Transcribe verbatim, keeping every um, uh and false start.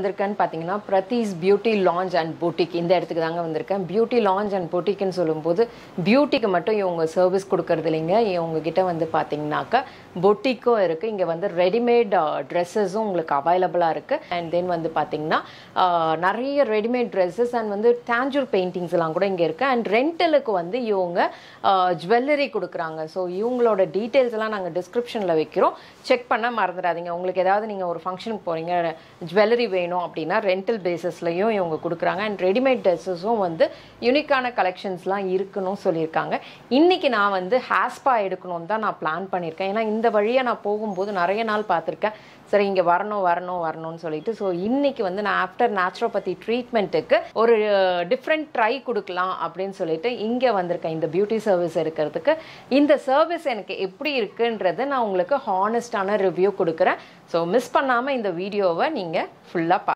வந்திருக்கேன்னு பார்த்தீங்கன்னா pratis beauty lounge and boutique இந்த இடத்துக்கு தாங்க வந்திருக்கேன். பியூட்டி லான்ச் அண்ட் boutique-ன்னு சொல்லும்போது பியூட்டிக்கு மட்டும் இவங்க சர்வீஸ் கொடுக்கறது இல்லைங்க. இவங்க கிட்ட வந்து பார்த்தீங்கன்னாக்கா பொட்டிக்கும் இருக்குது. இங்கே வந்து ரெடிமேட் ட்ரெஸ்ஸஸும் உங்களுக்கு அவைலபிளாக இருக்குது. அண்ட் தென் வந்து பார்த்தீங்கன்னா நிறைய ரெடிமேட் ட்ரெஸ்ஸஸ் அண்ட் வந்து டேஞ்சூர் பெயிண்டிங்ஸ்லாம் கூட இங்கே இருக்குது. அண்ட் ரெண்டலுக்கு வந்து இவங்க ஜுவல்லரி கொடுக்குறாங்க. ஸோ இவங்களோட டீட்டெயில்ஸ் எல்லாம் நாங்கள் டிஸ்கிரிப்ஷனில் வைக்கிறோம், செக் பண்ண மறந்துடாதீங்க. உங்களுக்கு ஏதாவது நீங்கள் ஒரு ஃபங்க்ஷனுக்கு போகிறீங்க, ஜுவல்லரி வேணும் அப்படின்னா ரெண்டல் பேசிஸ்லையும் இவங்க கொடுக்குறாங்க. அண்ட் ரெடிமேட் ட்ரெஸ்ஸஸும் வந்து யூனிக்கான கலெக்ஷன்ஸ்லாம் இருக்குன்னு சொல்லியிருக்காங்க. இன்றைக்கி நான் வந்து ஹேர் ஸ்பா எடுக்கணும்னு தான் நான் பிளான் பண்ணியிருக்கேன். ஏன்னா இந்த வழியாக நான் போகும்போது நிறைய நாள் பார்த்துருக்கேன், சரி இங்கே வரணும் வரணும் வரணும்னு சொல்லிட்டு. ஸோ இன்னைக்கு வந்து நான் ஆஃப்டர் நேச்சுரோபதி ட்ரீட்மெண்ட்டுக்கு ஒரு டிஃப்ரெண்ட் ட்ரை கொடுக்கலாம் அப்படின்னு சொல்லிட்டு இங்கே வந்திருக்கேன் இந்த பியூட்டி சர்வீஸ் எடுக்கிறதுக்கு. இந்த சர்வீஸ் எனக்கு எப்படி இருக்குன்றது நான் உங்களுக்கு ஹானஸ்டான ரிவ்யூ கொடுக்குறேன். ஸோ மிஸ் பண்ணாமல் இந்த வீடியோவை நீங்கள் ஃபுல்லாக பா